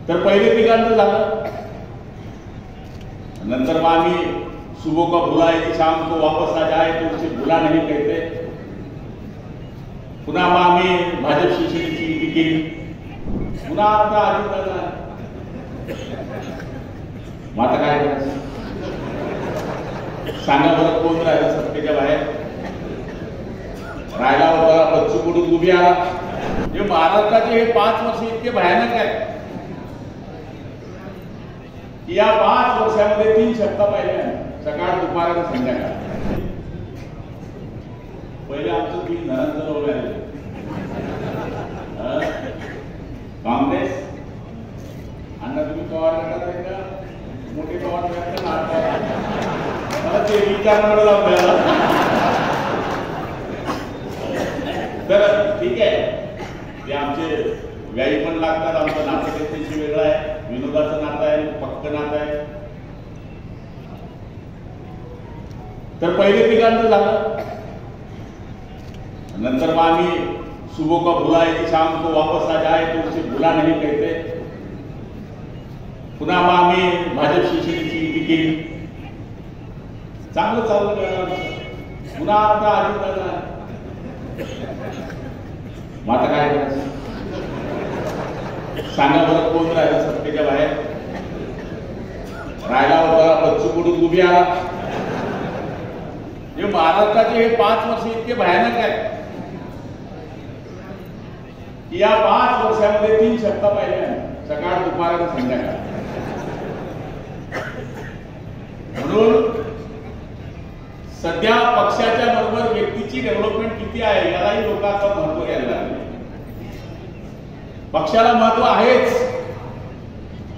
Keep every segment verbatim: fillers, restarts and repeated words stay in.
तर पहिले तिघांचं झालं, नंतर मग आम्ही सुबह का भुला है शाम को वापस आ जाए तो उसे भुला नहीं कहते, पुन्हा मग आम्ही भाजप शिवसेनेची युती केली, पुन्हा आता अजितदादा. मग आता काय करायचं सांगा बरं, कोण राहिलं सत्तेच्या बाहेर? राहिला होता बच्चू कडू उभी आला. हे महाराष्ट्राचे हे पाच वर्ष इतके भयानक आहे की या पाच वर्षामध्ये तीन शब्द पाहिल्या, सकाळ दुपार आणि संध्याकाळ. पहिले आमचं तीन नरेंद्र मोदी आले, काँग्रेस अण्णा तुम्ही पवार गटात आहे का? मोठे पवार गटात मला ते विचारणार लावलं. तर ठीक आहे, ते आमचे व्यायी पण लागतात. आमचं नातं त्यांच्याशी वेगळं आहे, विनोदाचं नातं आहे, पक्क नातं आहे. तर पहिले तिघांचं झालं, नंतर मग आम्ही सुबह का भुला है शाम को वापस आ जाए तो उसे भुला नहीं कहते, पुन्हा मग आम्ही भाजप शिवसेनेची युती केली, चांगलं चाललं. पुन्हा आता अजितदादा. मग आता काय करायचं सांगा बरं, कोण राहिलं सत्तेच्या बाहेर? राहिला होता बच्चू कडू उभी आला. हे महाराष्ट्राचे हे पाच वर्ष इतके भयानक आहे की या पाच वर्षामध्ये तीन शब्द पाहिल्या, सकाळ दुपार आणि संध्याकाळ. म्हणून सध्या पक्षाच्या बरोबर व्यक्तीची डेव्हलपमेंट किती आहे यालाही लोकांचं महत्व द्यायला लागले. पक्षाला महत्व आहेच,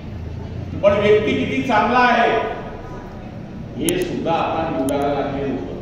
पण व्यक्ती किती चांगला आहे हे सुद्धा आता निवडायला लागले.